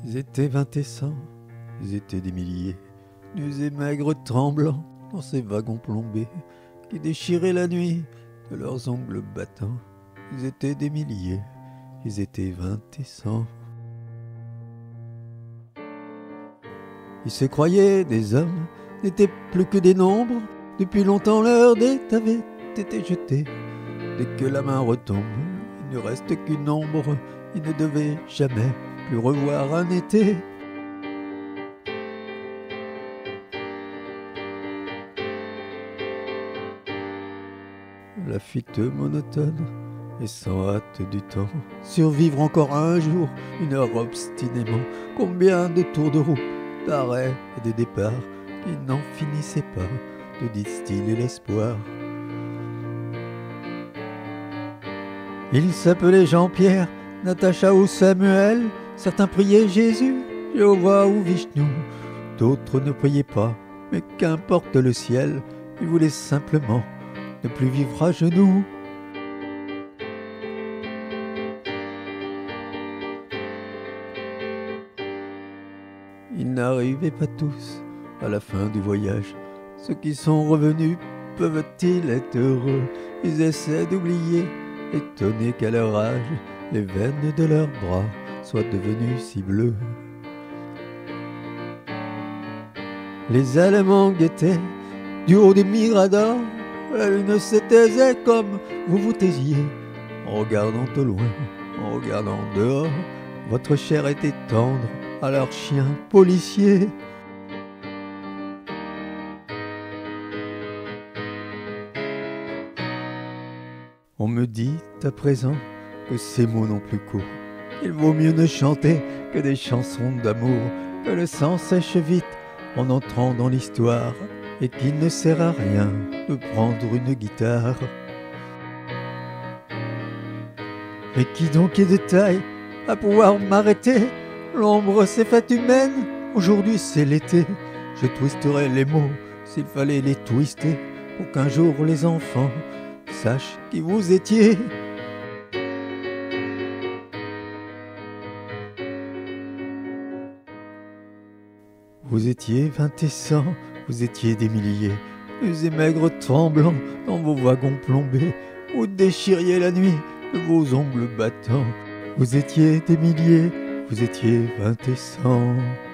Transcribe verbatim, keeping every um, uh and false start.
Ils étaient vingt et cent, ils étaient des milliers, nus et maigres tremblants dans ces wagons plombés qui déchiraient la nuit de leurs ongles battants. Ils étaient des milliers, ils étaient vingt et cent. Ils se croyaient des hommes, n'étaient plus que des nombres. Depuis longtemps leur dette avait été jetée. Dès que la main retombe, il ne reste qu'une ombre. Ils ne devaient jamais plus revoir un été. La fuite monotone et sans hâte du temps. Survivre encore un jour, une heure obstinément. Combien de tours de roue, d'arrêts et de départs qui n'en finissaient pas de distiller l'espoir. Ils s'appelaient Jean-Pierre, Natacha ou Samuel. Certains priaient Jésus, Jéhovah ou Vishnu. D'autres ne priaient pas, mais qu'importe le ciel. Ils voulaient simplement ne plus vivre à genoux. Ils n'arrivaient pas tous à la fin du voyage. Ceux qui sont revenus peuvent-ils être heureux? Ils essaient d'oublier, étonnés qu'à leur âge, les veines de leurs bras soient devenues si bleues. Les Allemands guettaient du haut des miradors. La lune se taisait comme vous vous taisiez. En regardant au loin, en regardant dehors, votre chair était tendre à leurs chiens policiers. On me dit à présent que ces mots n'ont plus cours. Il vaut mieux ne chanter que des chansons d'amour, que le sang sèche vite en entrant dans l'histoire, et qu'il ne sert à rien de prendre une guitare. Mais qui donc est de taille à pouvoir m'arrêter? L'ombre s'est faite humaine, aujourd'hui c'est l'été. Je twisterai les mots s'il fallait les twister, pour qu'un jour les enfants sachent qui vous étiez. Vous étiez vingt et cent, vous étiez des milliers, nus et maigres tremblants dans vos wagons plombés. Vous déchiriez la nuit de vos ongles battants. Vous étiez des milliers, vous étiez vingt et cent.